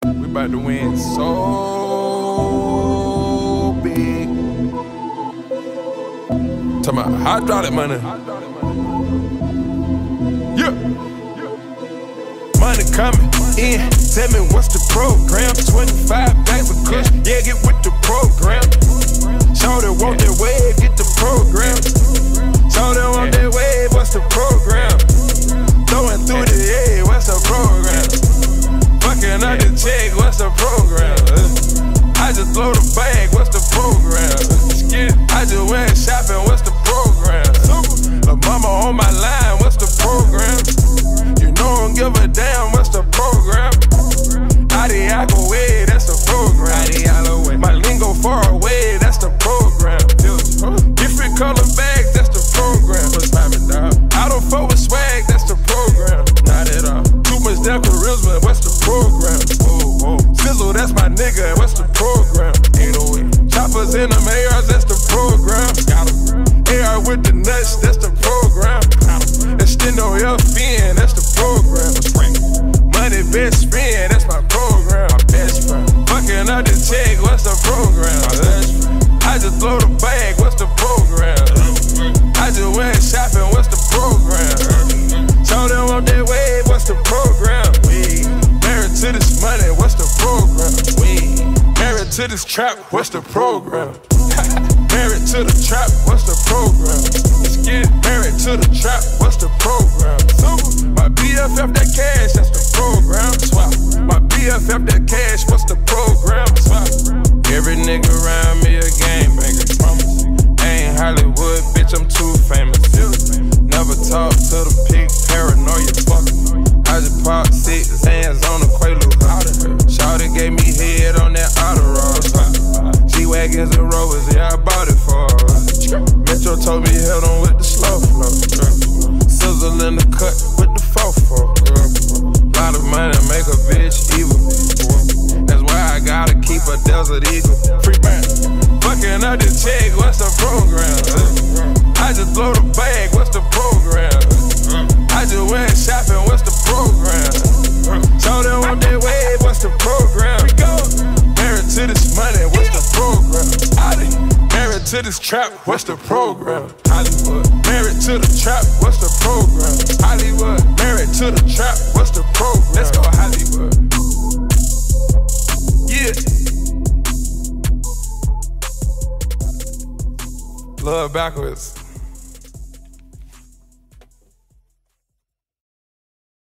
We about to win so big. Talking about hydraulic money. Yeah. Money coming in. Tell me what's the program? 25 bags of kush. Yeah, get with the program. Shorty want that wave, get the program. Shorty want that wave, what's the program? Throwing through the air, what's the program? Fucking up the check, what's the program? I just blow the bag, what's the program? I just went shopping, what's the program? La mama on my line, what's the program? You know I don't give a damn, what's the program? Adiago way, that's the program. My lingo far away, that's the program. Different color bags, that's the program. I don't fuck with swag, that's the program. Not at all. Too much damn charisma, what's the program? Sizzle, that's my nigga, what's the program? 808. Choppers in them ARs, that's the program. AR with the nuts, that's the program. Extendo FN, that's the program. Money best friend, that's my program. My best friend. Fucking up the check, what's the program? I just blow the bag, what's the program? I just went shopping, what's the program? Show them on that wave, what's the program? Married to this money, what's the program? Married to this trap, what's the program? Married to the trap, what's the program? Let's get married to the trap, what's the program? My BFF that cash, that's the program. Swap. My BFF that cash, what's the program? Swap. Every nigga around me a gangbanger. Ain't Hollywood, bitch, I'm too famous. Never talk to the pig, paranoia, fuck. I just popped 6 hands on the Quaalude. Shawty gave me head on that Adderall. G-Wagons and Rovers, yeah, I bought it for her. Metro told me held on with the slow flow. Sizzle in the cut with the fofo. Lot of money make a bitch evil. That's why I gotta keep a Desert Eagle. Free man. Fucking up the check, what's the program? I just blow the bag, what's the program? I just went shopping, what's the program? Show them on that wave, what's the program? Married to this money, what's the program? Married to this trap, what's the program? Hollywood. Married to the trap, what's the program? Hollywood. Married to the trap, what's the program? Let's go Hollywood. Yeah. Love backwards.